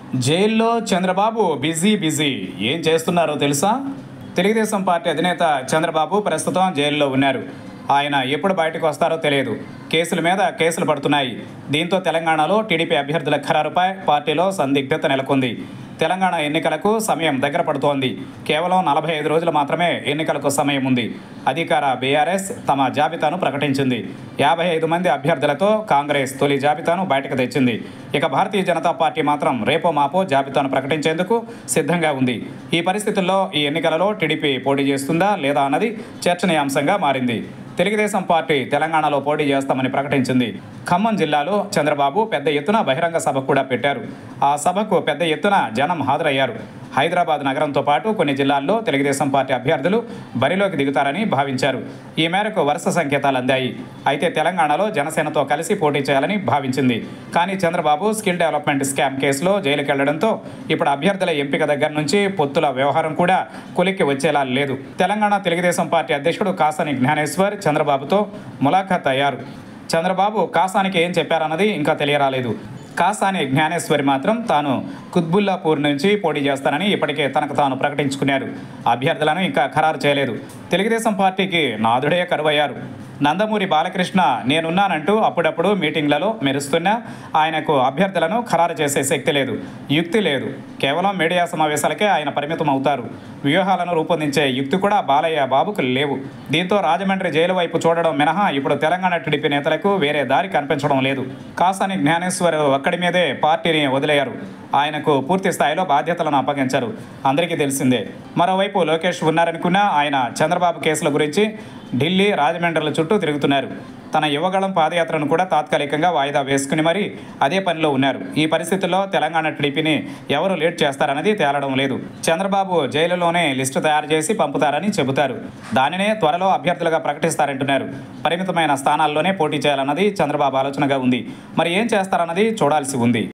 జైల్లో Chandrababu busy busy ఏం చేస్తున్నారో తెలుసా? తెలుగుదేశం పార్టీ అధినేత చంద్రబాబు ప్రస్తుతం జైల్లో ఉన్నారు. ఆయన ఎప్పుడు బయటకు వస్తారో తెలియదు. కేసుల మీద కేసులు పడుతున్నాయి. దీంతో తెలంగాణలో టీడీపీ అభ్యర్థుల ఖరారుపై పార్టీలో సందిగ్ధత నెలకొంది. తెలంగాణ ఎన్నికలకు సమయం దగ్గర పడుతోంది. కేవలం 45 రోజులు మాత్రమే ఎన్నికలకు సమయం ఉంది. అధికార బీఆర్ఎస్ తమ జాబితాను ప్రకటించింది. 55 మంది అభ్యర్థులతో కాంగ్రెస్ తొలి జాబితాను బయటకు తెచ్చింది. ఇక భారతీయ జనతా పార్టీ మాత్రం రేపో మాపో జాబితాను ప్రకటించేందుకు సిద్ధంగా ఉంది. ఈ పరిస్థితుల్లో ఈ ఎన్నికలలో టీడీపీ పోటీ చేస్తుందా లేదా అన్నది చర్చనీయాంశంగా మారింది. తెలుగుదేశం పార్టీ తెలంగాణలో పోటీ చేస్తామని ప్రకటించింది. ఖమ్మం జిల్లాలో చంద్రబాబు పెద్ద ఎత్తున బహిరంగ సభ కూడా పెట్టారు. ఆ సభకు పెద్ద ఎత్తున జనం హాజరయ్యారు. హైదరాబాద్ నగరంతో పాటు కొన్ని జిల్లాల్లో తెలుగుదేశం పార్టీ అభ్యర్థులు బరిలోకి దిగుతారని భావించారు. ఈ మేరకు వరుస సంకేతాలు అందాయి. అయితే తెలంగాణలో జనసేనతో కలిసి పోటీ చేయాలని భావించింది. కానీ చంద్రబాబు స్కిల్ డెవలప్మెంట్ స్కామ్ కేసులో జైలుకి వెళ్లడంతో ఇప్పుడు అభ్యర్థుల ఎంపిక దగ్గర నుంచి పొత్తుల వ్యవహారం కూడా కొలిక్కి వచ్చేలా లేదు. తెలంగాణ తెలుగుదేశం పార్టీ అధ్యక్షుడు కాసాని జ్ఞానేశ్వర్ చంద్రబాబుతో ములాఖాత్ అయ్యారు. చంద్రబాబు కాసానికి ఏం చెప్పారన్నది ఇంకా తెలియరాలేదు. కాసాని జ్ఞానేశ్వరి మాత్రం తాను కుత్బుల్లాపూర్ నుంచి పోటీ చేస్తానని ఇప్పటికే తనకు తాను ప్రకటించుకున్నారు. అభ్యర్థులను ఇంకా ఖరారు చేయలేదు. తెలుగుదేశం పార్టీకి నాథుడే కరువయ్యారు. నందమూరి బాలకృష్ణ నేనున్నానంటూ అప్పుడప్పుడు మీటింగ్లలో మెరుస్తున్నా ఆయనకు అభ్యర్థులను ఖరారు చేసే శక్తి లేదు, యుక్తి లేదు. కేవలం మీడియా సమావేశాలకే ఆయన పరిమితం అవుతారు. వ్యూహాలను రూపొందించే యుక్తి కూడా బాలయ్య బాబుకు లేవు. దీంతో రాజమండ్రి జైలు వైపు చూడడం మినహా ఇప్పుడు తెలంగాణ టీడీపీ నేతలకు వేరే దారి కనిపించడం లేదు. కాసాని జ్ఞానేశ్వర్ ఒక్కడి మీదే పార్టీని వదిలేయారు. ఆయనకు పూర్తి స్థాయిలో బాధ్యతలను అప్పగించారు. అందరికీ తెలిసిందే. మరోవైపు లోకేష్ ఉన్నారనుకున్నా ఆయన చంద్రబాబు కేసుల గురించి ఢిల్లీ, రాజమండ్రిల చుట్టూ తిరుగుతున్నారు. తన యువగళం పాదయాత్రను కూడా తాత్కాలికంగా వాయిదా వేసుకుని మరీ అదే పనిలో ఉన్నారు. ఈ పరిస్థితుల్లో తెలంగాణ టీడీపీని ఎవరు లీడ్ చేస్తారన్నది తేలడం లేదు. చంద్రబాబు జైలులోనే లిస్టు తయారు చేసి పంపుతారని చెబుతారు. దానినే త్వరలో అభ్యర్థులుగా ప్రకటిస్తారంటున్నారు. పరిమితమైన స్థానాల్లోనే పోటీ చేయాలన్నది చంద్రబాబు ఆలోచనగా ఉంది. మరి ఏం చేస్తారన్నది చూడాల్సి ఉంది.